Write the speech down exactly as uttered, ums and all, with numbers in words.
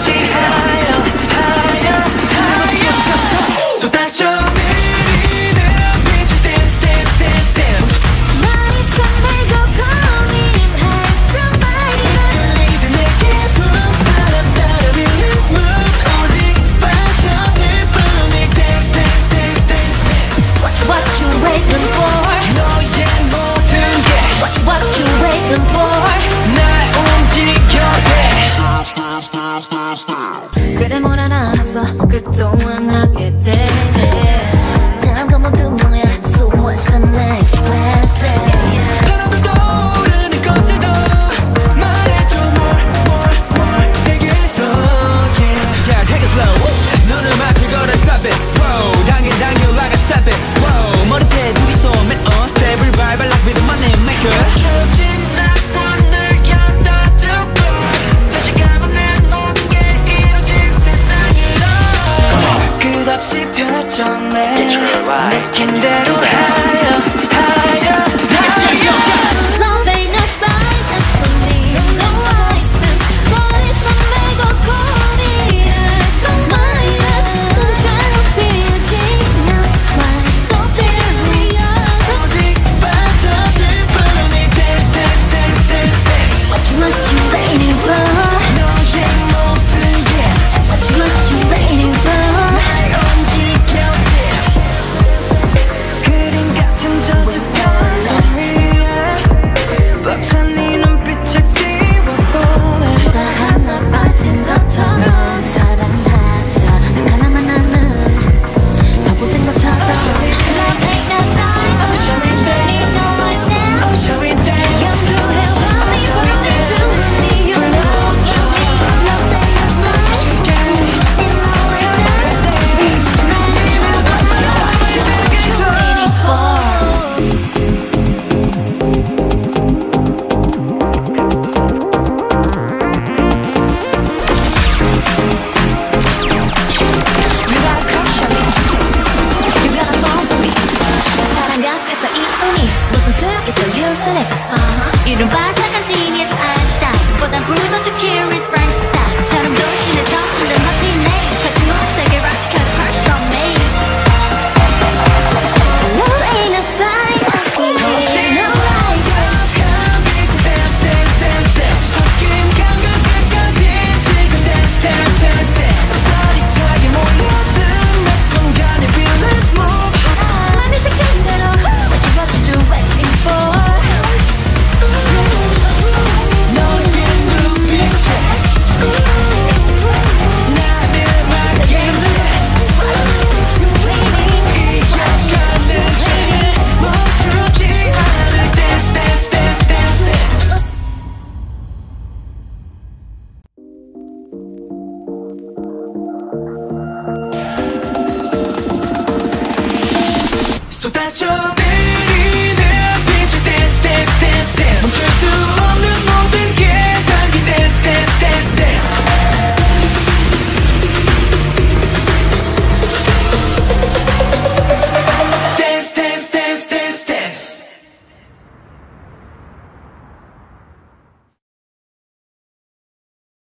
그래 뭘 알아놨어 그동안 나게 돼 다음 건 모두 뭐야 So what's the next best thing 하나도 떠오르는 것을 더 말해줘 more more more 내게 더 yeah Yeah take it slow 눈을 맞출 거라 stop it Whoa 당겨 당겨 like a step it Whoa 머리에 둘이서 man on stable vibe like with the money maker 켜진 낙원을 켜놔두고 다시 가면 내 모든 게 이루어진 세상으로 끝없이 펼쳐내 느낀 대